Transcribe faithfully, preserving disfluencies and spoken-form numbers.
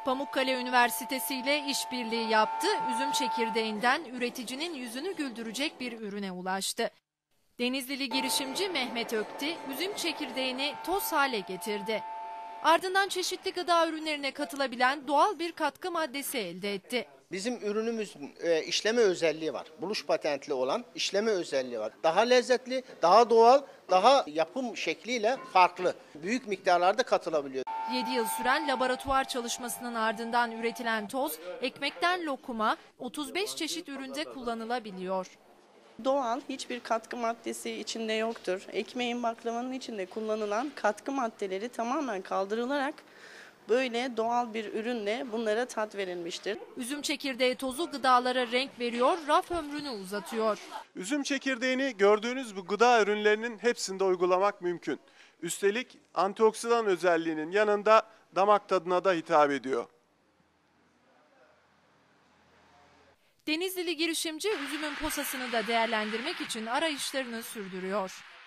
Pamukkale Üniversitesi ile işbirliği yaptı, üzüm çekirdeğinden üreticinin yüzünü güldürecek bir ürüne ulaştı. Denizlili girişimci Mehmet Ökti, üzüm çekirdeğini toz hale getirdi. Ardından çeşitli gıda ürünlerine katılabilen doğal bir katkı maddesi elde etti. Bizim ürünümüzün e, işleme özelliği var. Buluş patentli olan işleme özelliği var. Daha lezzetli, daha doğal, daha yapım şekliyle farklı. Büyük miktarlarda katılabiliyor. yedi yıl süren laboratuvar çalışmasının ardından üretilen toz, ekmekten lokuma otuz beş çeşit üründe kullanılabiliyor. Doğal, hiçbir katkı maddesi içinde yoktur. Ekmeğin, baklavanın içinde kullanılan katkı maddeleri tamamen kaldırılarak böyle doğal bir ürünle bunlara tat verilmiştir. Üzüm çekirdeği tozu gıdalara renk veriyor, raf ömrünü uzatıyor. Üzüm çekirdeğini gördüğünüz bu gıda ürünlerinin hepsinde uygulamak mümkün. Üstelik antioksidan özelliğinin yanında damak tadına da hitap ediyor. Denizlili girişimci üzümün posasını da değerlendirmek için arayışlarını sürdürüyor.